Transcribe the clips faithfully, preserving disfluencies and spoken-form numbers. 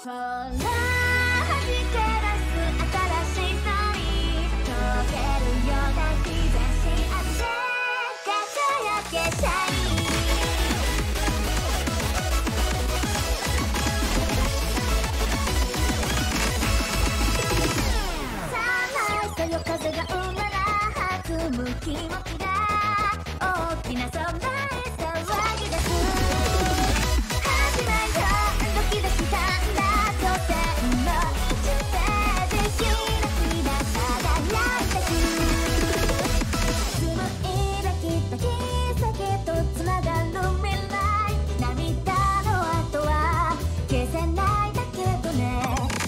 ほら弾け出す新しいさに溶けるような日差しあって輝けシャイニーさあ風が生まれ弾む気持ちが大きな空へ騒ぎ出す始まりよ動き出したんだ突然の一斉でひらひら輝いてく紡いできた奇跡とつながる未来涙の跡は消せないだけどね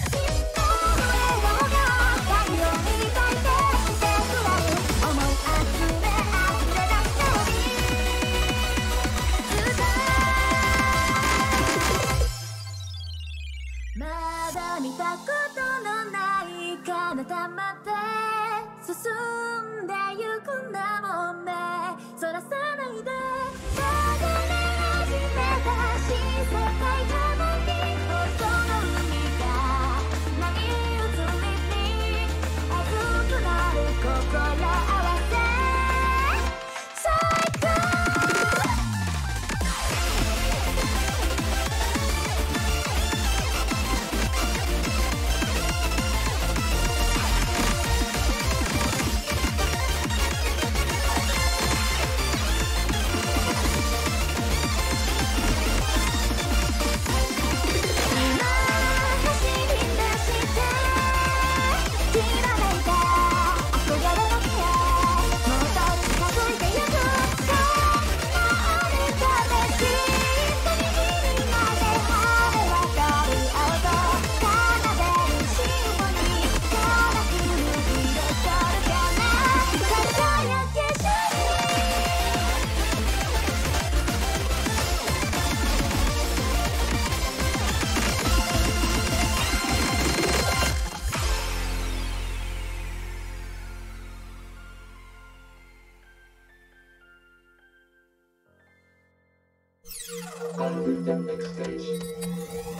まだ見たことのない彼方まで進んでゆくんだもんねそらさないで流れ始めた新世界なのに元の海が波打つに熱くなる心合わせ最高 On with the next stage.